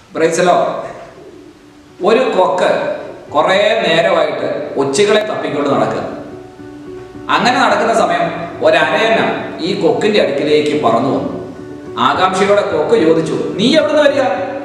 ബ്രൈസലോ ഒരു കൊക്ക് കുറേ നേരമായിട്ട് ഒച്ചുകളെ തപ്പിക്കൊണ്ട് നടക്കുക. അങ്ങനെ നടക്കുന്ന സമയം ഒരരയന ഈ കൊക്കിന്റെ അടുക്കിലേക്ക് പറന്നു വന്നു. ആകാംക്ഷയോടെ കൊക്ക് ചോദിച്ചു, നീ എവിടുന്ന് വരിക?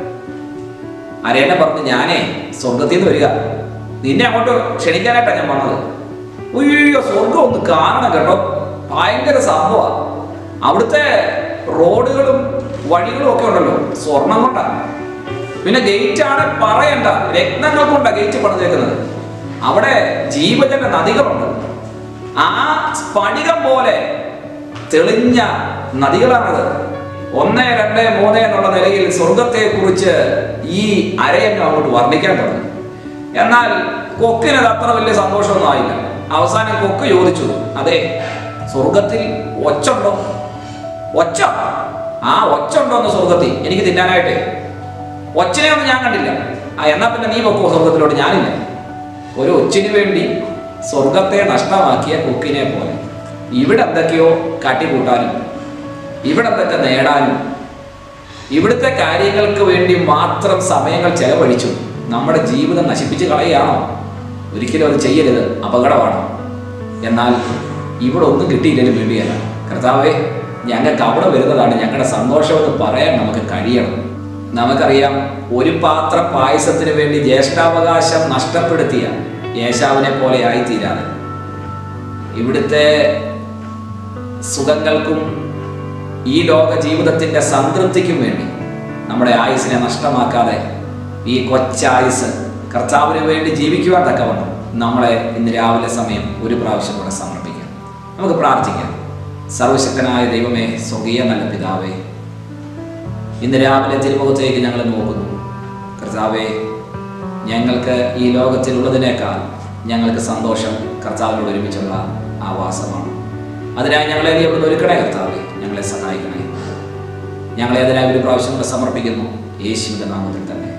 അരയന പറഞ്ഞു, ഞാനേ സ്വർഗത്തിൽ നിന്ന് വരിക. നിന്നെ അങ്ങോട്ട് ക്ഷണിക്കാനായിട്ടാണ് ഞാൻ വന്നത്. ഉയ്യോ, സ്വർഗം ഒന്ന് കാണണം കേട്ടോ, ഭയങ്കര സംഭവമാണ്. അവിടുത്തെ റോഡുകളും വഴികളും ഒക്കെ ഉണ്ടല്ലോ സ്വർണം കൊണ്ടാണ്. പിന്നെ ഗേറ്റ് ആണ് പറയണ്ട, രത്നങ്ങൾ കൊണ്ടാണ് ഗേറ്റ് പണിതേക്കുന്നത്. അവിടെ ജീവജല നദികളുണ്ട്. ആ സ്ഫടികം പോലെ തെളിഞ്ഞ നദികളാണത്. 1, 2, 3 എന്നുള്ള നിലയിൽ സ്വർഗത്തെ കുറിച്ച് ഈ അരയൻ അങ്ങോട്ട് വർണ്ണിക്കാൻ തുടങ്ങി. എന്നാൽ കൊക്കിനത് അത്ര വലിയ സന്തോഷമൊന്നും ആയില്ല. അവസാനം കൊക്ക് ചോദിച്ചു, അതെ സ്വർഗത്തിൽ ഒച്ചുണ്ടോ? ഒച്ച? ആ ഒച്ച ഉണ്ടോന്ന് സ്വർഗത്തിൽ എനിക്ക് തിന്നാനായിട്ടേ. ഒച്ചിനെ ഒന്നും ഞാൻ കണ്ടില്ല. എന്നാ പിന്നെ നീ പൊക്കോ സ്വർഗത്തിലോട്ട്, ഞാനില്ല. ഒരു ഒച്ചിന് വേണ്ടി സ്വർഗത്തെ നഷ്ടമാക്കിയ കൊക്കിനെ പോലെ ഇവിടെ എന്തൊക്കെയോ കാട്ടിക്കൂട്ടാനും ഇവിടെ എന്തൊക്കെ നേടാനും ഇവിടുത്തെ കാര്യങ്ങൾക്ക് വേണ്ടി മാത്രം സമയങ്ങൾ ചെലവഴിച്ചു നമ്മുടെ ജീവിതം നശിപ്പിച്ച് കളയുകയാണോ? ഒരിക്കലും അത് ചെയ്യരുത്, അപകടമാണ്. എന്നാൽ ഇവിടെ ഒന്നും കിട്ടിയില്ലെങ്കിലും വേണ്ടിയല്ല. കർത്താവേ, ഞങ്ങൾക്ക് അവിടെ വരുന്നതാണ് ഞങ്ങളുടെ സന്തോഷമെന്ന് പറയാൻ നമുക്ക് കഴിയണം. നമുക്കറിയാം, ഒരു പാത്ര പായസത്തിന് വേണ്ടി ജ്യേഷ്ഠാവകാശം നഷ്ടപ്പെടുത്തിയ യേശാവിനെ പോലെ ആയിത്തീരാതെ ഇവിടുത്തെ സുഖങ്ങൾക്കും ഈ ലോക ജീവിതത്തിൻ്റെ സംതൃപ്തിക്കും വേണ്ടി നമ്മുടെ ആയുസിനെ നഷ്ടമാക്കാതെ ഈ കൊച്ചായുസ് കർത്താവിന് വേണ്ടി ജീവിക്കുവാൻ തക്കവണ്ണം നമ്മളെ ഇന്ന് രാവിലെ സമയം ഒരു പ്രാവശ്യം കൂടെ സമർപ്പിക്കാം. നമുക്ക് പ്രാർത്ഥിക്കാം. സർവശക്തനായ ദൈവമേ, സ്വർഗീയ നല്ല പിതാവേ, ഇന്ന് രാവിലെ തിരുമുഖത്തേക്ക് ഞങ്ങൾ നോക്കുന്നു. കർത്താവേ, ഞങ്ങൾക്ക് ഈ ലോകത്തിലുള്ളതിനേക്കാൾ ഞങ്ങൾക്ക് സന്തോഷം കർത്താവിനോട് ഒരുമിച്ചുള്ള ആവാസമാണ്. അതിനായി ഞങ്ങളെ നീ അവിടുന്ന് ഒരുക്കണേ കർത്താവേ, ഞങ്ങളെ സഹായിക്കണേ. ഞങ്ങളെ അതിനായി ഒരു പ്രാവശ്യം കൂടെ സമർപ്പിക്കുന്നു, യേശുവിൻ്റെ നാമത്തിൽ തന്നെ.